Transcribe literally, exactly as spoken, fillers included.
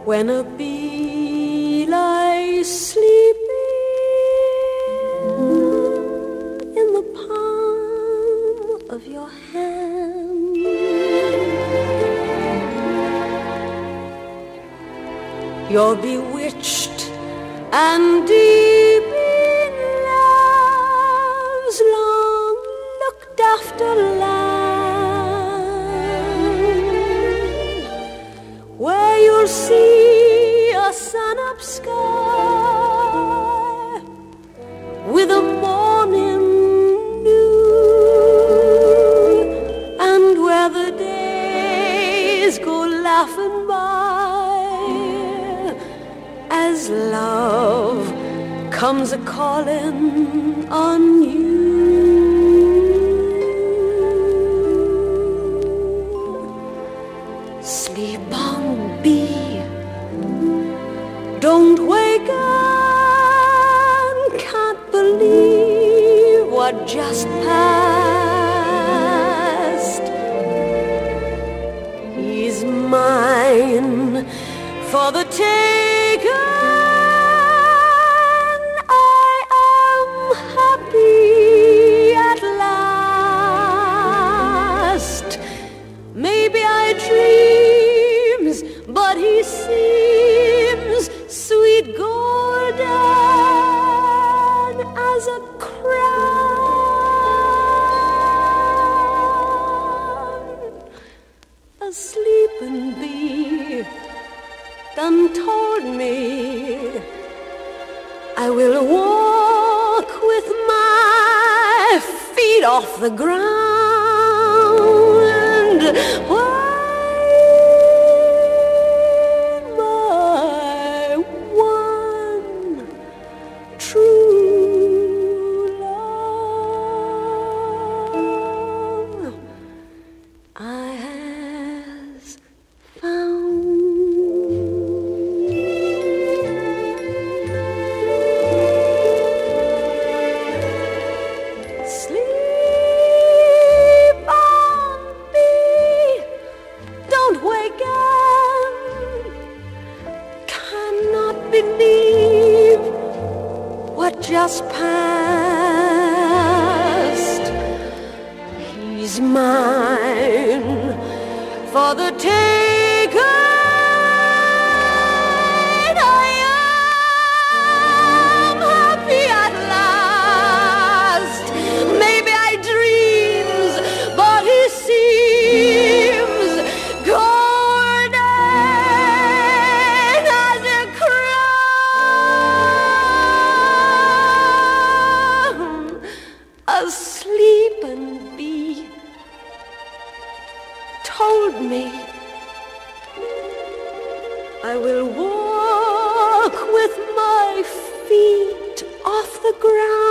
when a bee lies sleeping in the palm of your hand. You're bewitched and deep in love's long looked after land, where you'll see a sun-up sky with a morning new, and where the days go laughing by as love comes a-calling on you. Sleep on, bee, don't wake up, can't believe what just passed. He's mine for the taking. I am happy at last. Maybe I dreams, but he seems sweet golden as a crown. A sleeping bee done told me I will walk with my feet off the ground. Why, my one true love I has found. Believe what just passed. He's mine for the taking. I am happy at last. Maybe I dreams, but he seems golden as a crown. A sleeping bee told me I will walk with my feet off the ground.